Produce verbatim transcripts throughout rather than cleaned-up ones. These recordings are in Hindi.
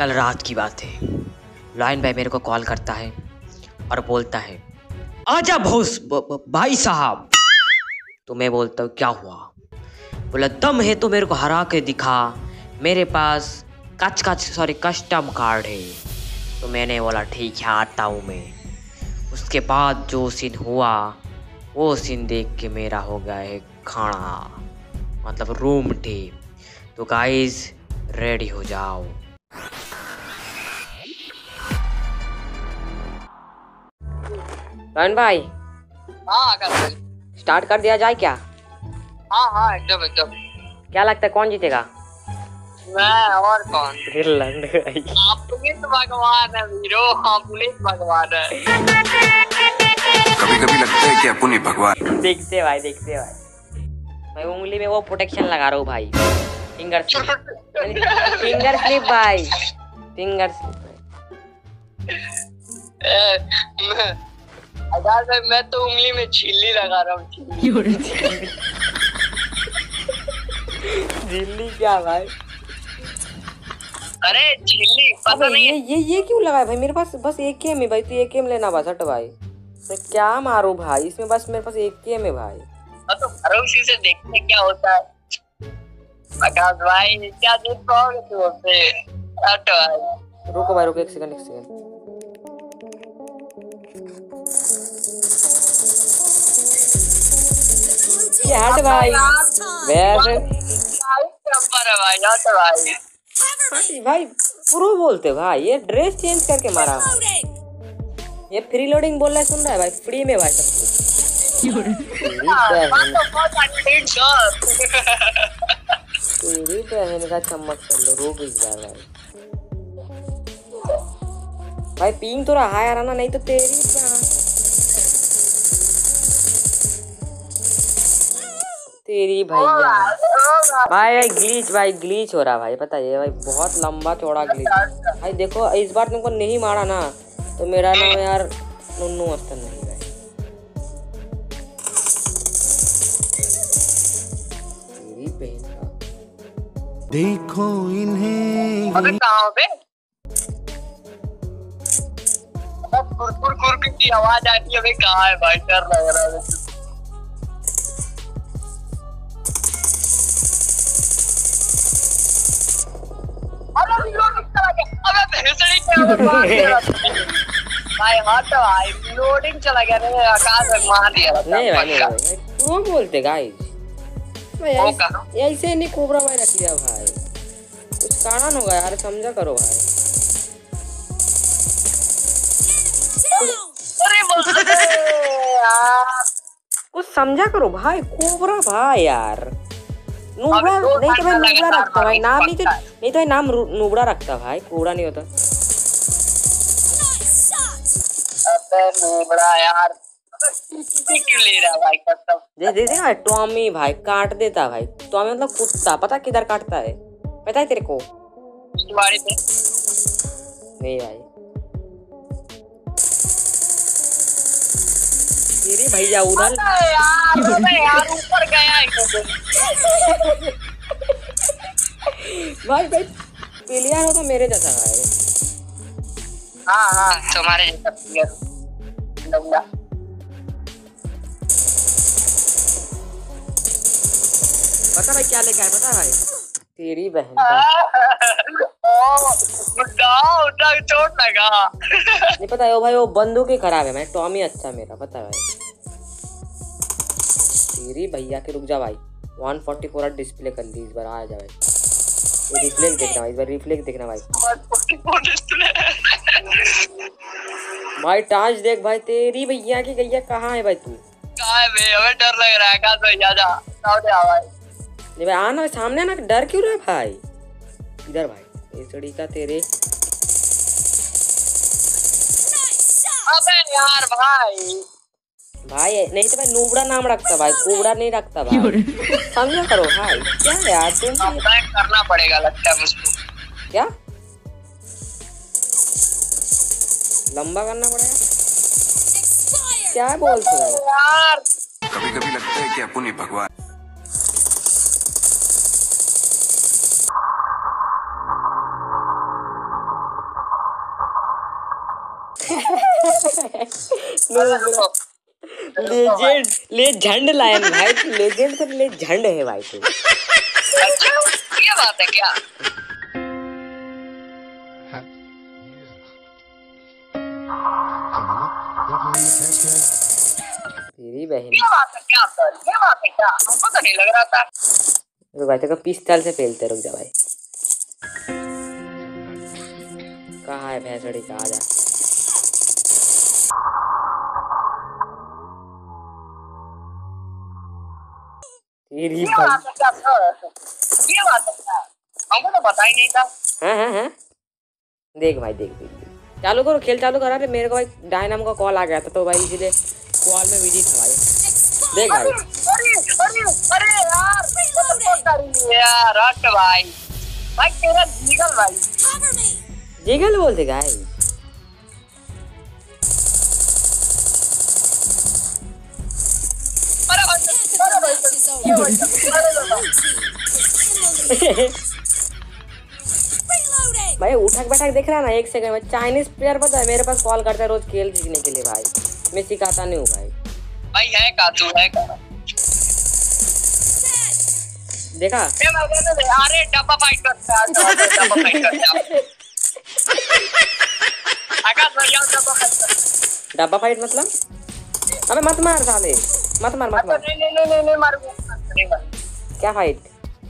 कल रात की बात है, लाइन भाई मेरे को कॉल करता है और बोलता है आजा भोस भाई साहब। तो मैं बोलता हूँ क्या हुआ? बोला दम है तो मेरे को हरा के दिखा, मेरे पास कच कच सॉरी कस्टम कार्ड है। तो मैंने बोला ठीक है आता हूँ मैं। उसके बाद जो सीन हुआ वो सीन देख के मेरा हो गया है खाना, मतलब रूम टेप। तो गाइस रेडी हो जाओ। रन भाई हाँ कर स्टार्ट कर दिया जाए क्या? हाँ हाँ एकदम एकदम। क्या लगता है कौन जीतेगा? मैं और कौन? आप पुलिस भगवान है वीरो, आप पुलिस भगवान है। कभी कभी लगता है कि अपन ही भगवान। देखते भाई देखते भाई मैं उंगली में वो प्रोटेक्शन लगा रहा हूँ भाई, फिंगर फिंगर स्लिप भाई, फिंगर अगर मैं, मैं तो उंगली में झिल्ली लगा रहा हूँ। झिल्ली क्या भाई? अरे झिल्ली पता नहीं ये ये ये क्यों लगा है भाई? मेरे पास बस एक गेम है भाई, तो एक गेम लेना बस हट भाई। मैं क्या मारूं भाई इसमें? बस मेरे पास एक गेम है भाई। तो भरोसे से देखते क्या होता है। आकाश भाई क्या जीत पाओगे तुम हमसे? हट भाई। रुको भाई रुको एक सेकंड एक सेकंड। ये हट भाई वैसे भाई हट भाई भाई प्रो बोलते भाई, ये ड्रेस चेंज करके मारा भाई। ये फ्री लोडिंग बोल रहा है, सुन रहा है भाई? फ्री में भाई सब कुछ। तेरी बहन का चम्मच कर लो, रुक इस बार भाई। भाई पिंग थोड़ा हाई आ रहा ना, नहीं तो तेरी तेरी भैया भाई भाई ग्लिच भाई ग्लिच हो रहा भाई, पता है भाई बहुत लंबा चौड़ा ग्लिच भाई। देखो इस बार तुमको नहीं मारा ना तो मेरा नाम यार नुन्नू मस्तन नहीं भाई। तेरी बहन का देखो इन्हें। अबे कहाँ पे? कुर कुर कुर की आवाज आ रही है। अबे कहाँ है भाई? डर लग रहा है। भाई हाँ तो भाई लोडिंग चला गया रे, आकाश में मार दिया। नहीं भाई नहीं भाई वो बोलते गाइस भाई ऐसे नहीं कोबरा भाई रख लिया भाई, कुछ कारण होगा यार, समझा करो भाई। कुछ समझा करो भाई, कोबरा भाई यार नूबड़ा नहीं तो भाई नूबड़ा रखता भाई, नाम नहीं तो नहीं तो नाम नूबड़ा रखता भाई, कोबरा नहीं होता। अबे नूबड़ा यार क्यों ले रहा भाई? कसम दे दे भाई टॉमी भाई काट देता भाई। टॉमी मतलब कुत्ता, पता किधर काटता है पता है तेरे को? तुम्हारी पे नहीं भाई तेरे भैया उधर यार यार ऊपर गया है भाई भाई प्लेयर हो तो मेरे जैसा भाई। हाँ हाँ तुम्हारे जैसा प्लेयर लंबा। पता भाई क्या लेके आया पता भाई? तेरी बहन का ओ उठा चोट लगा। नहीं पता है वो भाई, वो बंदूक ही खराब है। मैं टॉमी अच्छा मेरा पता है भाई। तेरी भैया के रुक जा भाई, वन फोर्टी फोर डिस्प्ले कर ली इस बार। आ जा भाई रिफ्लेक्ट देखना भाई, इस बार रिफ्लेक्ट देखना भाई। भाई टांच देख भाई, तेरी भैया की गैया कहाँ है भाई? तू कहाँ है बे? हमें डर लग रहा है। कहाँ तो जा जा सामने आ भाई। नहीं भाई आना सामने ना, डर क्यों रहा है भाई? इधर भाई ये चढ़ी का तेरे। अबे यार भाई भाई नहीं तो भाई नूबड़ा नाम रखता भाई, कोबड़ा नहीं रखता भाई, समझा करो भाई। क्या यार तुम करना पड़ेगा लगता है मुझको। क्या लंबा करना पड़ेगा? क्या बोलते भाई यार? कभी कभी लगता है कि अपन ही भगवान। लेजेंड लेजेंड लायन भाई, तू लेजेंड से लेजेंड है भाई तू। अच्छा ये बात है क्या? तेरी बहन, ये बात है क्या सर? ये बात है क्या? हमको तो नहीं लग रहा था। रुक भाई, तेरे को पिस्तौल से पेलते, रुक जा भाई। कहाँ है भैंसड़ी का, आजा। तेरी ये भाई, बात है क्या सर? ये बात है क्या? हमको तो पता ही नहीं था। हाँ हाँ हाँ, देख भाई, देख देख देख। चालू करो, खेल चालू करा। मेरे को भाई डायनामो का कॉल आ गया था, तो भाई इसीलिए कॉल में बिजी था भाई। देख भाई, अरे अरे अरे यार तो यार हट भाई। भाई तेरा जीगल भाई, जिगल बोलते गाय। अरे भाई अरे भाई ये भाई अरे भाई उठक बैठक देख रहा है ना, एक सेकंड में चाइनीज प्लेयर पता है मेरे पास कॉल करता है रोज खेल सीखने के लिए भाई। मैं सिखाता नहीं हूँ भाई। भाई है का तू है का? देखा, अरे डब्बा फाइट करते हैं, डब्बा फाइट करते हैं। आकाश भाई आओ डब्बा फाइट करते। डब्बा फाइट मतलब? अबे मत मार साले, मत मार मत मार। नहीं नहीं नहीं नहीं नहीं मारूंगा, नहीं मार। क्या फाइट?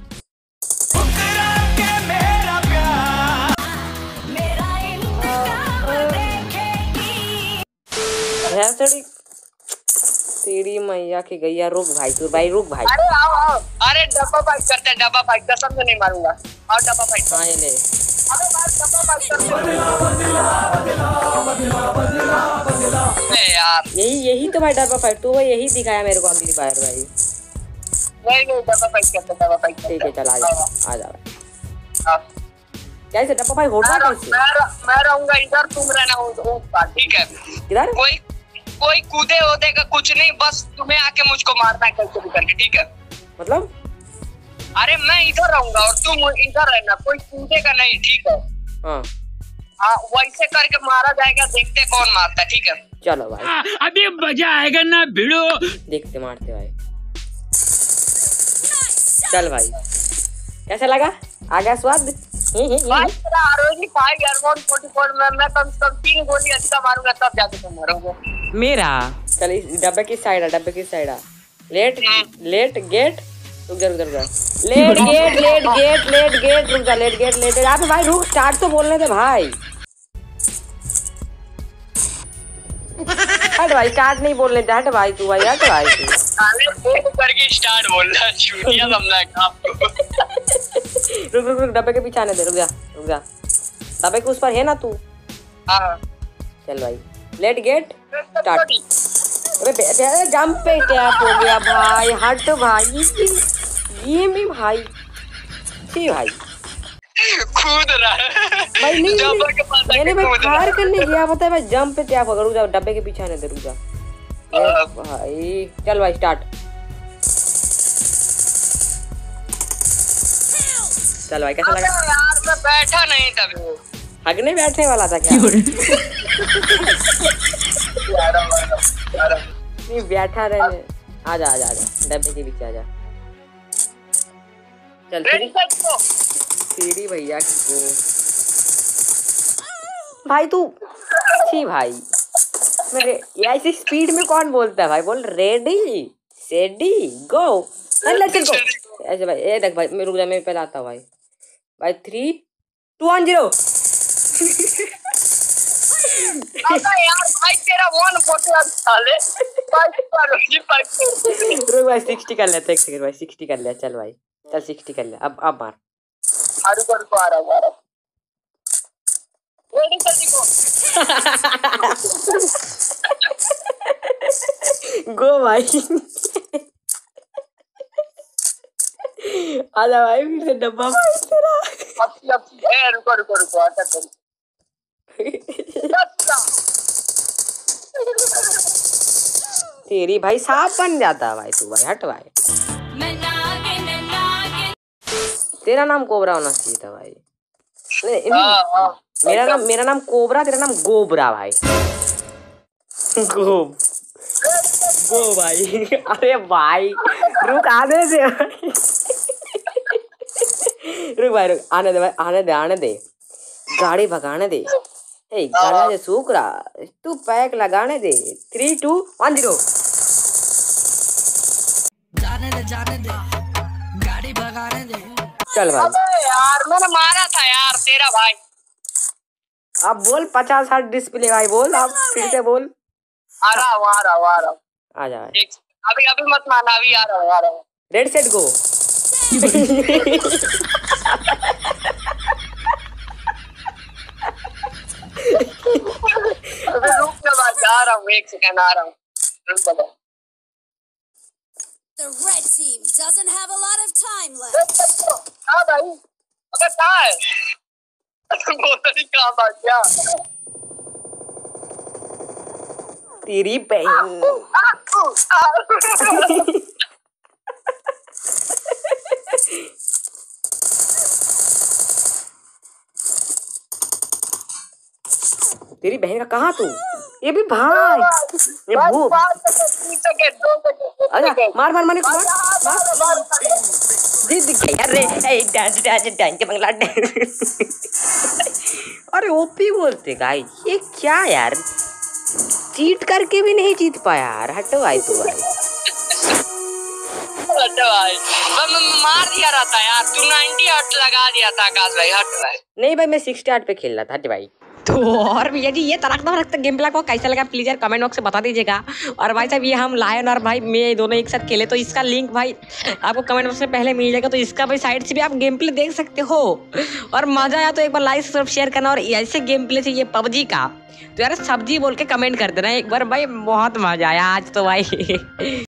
भैंसड़ी तेरी मैया की गैया। रुक भाई तू, भाई रुक भाई। अरे आओ आओ, अरे डब्बा फाइट करते हैं, डब्बा फाइट कसम से नहीं मारूंगा। और डब्बा फाइट। हाँ ये ले। अबे भाई डब्बा फाइट करते हैं यार। यही यही तो भाई डब्बा फाइट, तू भाई यही दिखाया मेरे को अगली बार भाई। नहीं नहीं डब्बा फाइट करते, डब्बा फाइट करते। ठीक है चल, आ जा आ जा भाई। हाँ। कैसे डब्बा फाइट होता मैं कैसे? मैं मैं रहूंगा इधर, तुम रहना उस पार, ठीक है? किधर? कोई कोई कूदे वूदे का कुछ नहीं, बस तुम्हें आके मुझको मारना है कैसे भी करके, ठीक है? मतलब? अरे मैं इधर रहूंगा और तुम इधर रहना, कोई कूदेगा नहीं, ठीक है? हाँ हाँ वैसे करके मारा जाएगा, देखते कौन मारता है, ठीक है? चलो भाई, अभी मजा आएगा ना भिड़ो। देखते मारते भाई। चल भाई, कैसा लगा? आ गया स्वाद? भाई तेरा आरओजी फाइव यार वन फोर्टी फोर में मैं कम से कम तीन गोली अच्छा मारूंगा तब जाके तुम मरोगे। मेरा चल इस डब्बे की साइड है, डब्बे की साइड है। लेट लेट गेट, रुक जा रुक जा रुक जा। Let get let get let get, रुक जा। लेट गेट लेट, अबे भाई रुक, स्टार्ट तो बोलने दे भाई। हट भाई, स्टार्ट नहीं बोलने दे, हट भाई तू भाई, हट भाई तू। साले वो करके स्टार्ट बोल रहा है, चूतिया समझा है काम। रुक रुक रुक, डब्बे के पीछे आने दे, रुक जा रुक जा। डब्बे के उस पर है ना तू? हाँ चल भाई, लेट गेट स्टार्ट। अरे जंप पे टैप हो गया भाई, हट भाई। ये भी भाई, ठीक भाई कूद रहा है भाई। नहीं डब्बा के पास आके मैंने भाई कूद रहा फायर है। करने गया, पता है भाई जंप पे टैप हो गया। रुक जा, डब्बे के पीछे आने दे, रुक जा भाई। चल भाई स्टार्ट। चल भाई, कैसा लगा? अबे यार मैं बैठा नहीं तभी। हगने बैठने वाला था क्या? नहीं बैठा रहने। आजा आजा आजा, डब्बे के पीछे आजा। चल रेडी सेट गो। सीढ़ी भैया की को भाई तू छी भाई। मेरे ऐसी स्पीड में कौन बोलता है भाई? बोल रेडी सेडी गो, लेट्स गो। ऐसे भाई, ए देख भाई, मैं रुक जा, मैं पहले आता हूँ भाई। भाई थ्री टू वन जीरो। अबे यार भाई तेरा वन फोर्टी अब साले फाइट करो जी फाइट। रुक भाई, सिक्सटी कर लेते, एक सेकंड भाई, सिक्सटी कर लिया। चल भाई, चल सिक्सटी कर लिया। अब अब मार। अरे कर को आ रहा है। रेडी जल्दी गो। गो भाई। आजा भाई, फिर से डब्बा भाई तेरा। अब अब ए रुको रुको रुको आता कर। तेरी भाई सांप बन जाता है भाई तू भाई, हट भाई। तेरा नाम कोबरा होना चाहिए था भाई। नहीं, हां हां मेरा नाम मेरा नाम कोबरा, तेरा नाम गोबरा भाई। गोब गो भाई। अरे भाई रुक, आने दे भाई। रुक भाई रुक, आने दे भाई, आने दे आने दे, गाड़ी भगाने दे। ए गाना जे सूख रहा, तू पैक लगाने दे। Three two one zero. जाने दे जाने दे, गाड़ी भगाने दे। चल भाई। अबे यार मैंने मारा था यार तेरा भाई। अब बोल पचास साठ डिस्प्ले भाई, बोल अब फिर से बोल। आ रहा हूँ आ रहा हूँ आ रहा हूँ। आ जा भाई। एक अभी अभी मत मारना, अभी आ रहा हूँ आ रहा हूँ। Ready set go. अबे रुक ना भाई, आ रहा हूँ, एक सेकंड आ रहा हूँ, रुक बता। The red team doesn't have a lot of time left. हाँ भाई, अबे कहाँ है? बोल नहीं कहाँ भाग गया? तेरी बहन। तेरी बहन का कहाँ तू? ये भी भाई, ये भूत। अरे मार मार मार मार मार। दिख दिख गया रे, ए dance dance dance Bangla dance. अरे ओपी बोलते गाइस, ये क्या यार, चीट करके भी नहीं जीत पाया यार। हटो भाई तू भाई। हटो भाई, मैं मार दिया रहता यार, तू नाइंटी हट लगा दिया था आकाश भाई। हट भाई। नहीं भाई, मैं सिक्सटी आठ पे खेल रहा था। हट भाई। तो और भैया जी ये तड़कता भड़कता गेम प्ले को कैसा लगा प्लीज यार कमेंट बॉक्स में बता दीजिएगा। और भाई साहब ये हम लायन और भाई मैं दोनों एक साथ खेले, तो इसका लिंक भाई आपको कमेंट बॉक्स में पहले मिल जाएगा, तो इसका भाई साइड से भी आप गेम प्ले देख सकते हो। और मजा आया तो एक बार लाइक सब्सक्राइब शेयर करना। और ऐसे गेम प्ले से ये पबजी का तो यार सब्जी बोल के कमेंट कर देना एक बार भाई, बहुत मजा आया आज तो भाई।